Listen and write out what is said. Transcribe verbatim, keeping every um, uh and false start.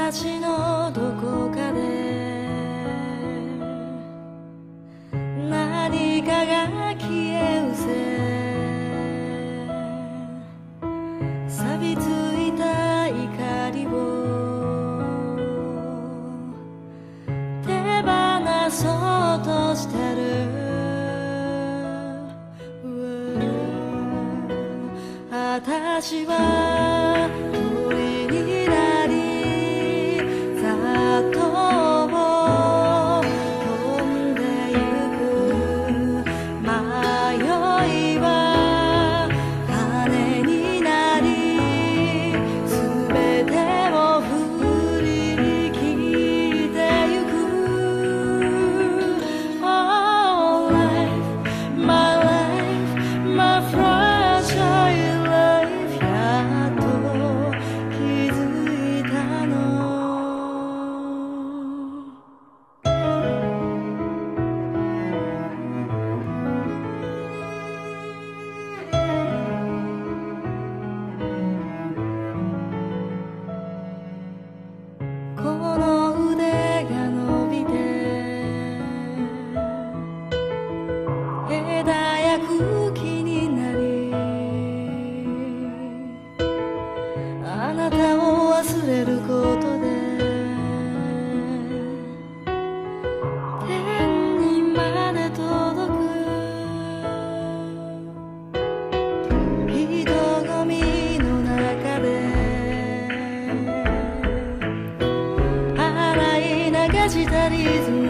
私のどこかで何かが消え失せ錆びついた怒りを手放そうとしてる私は鳥になりざっと飛んでゆく迷いは羽になり全てを振り切ってゆく Oh life, my life, my fragileあなたを忘れることで天にまで届く人混みの中で洗い流したリズム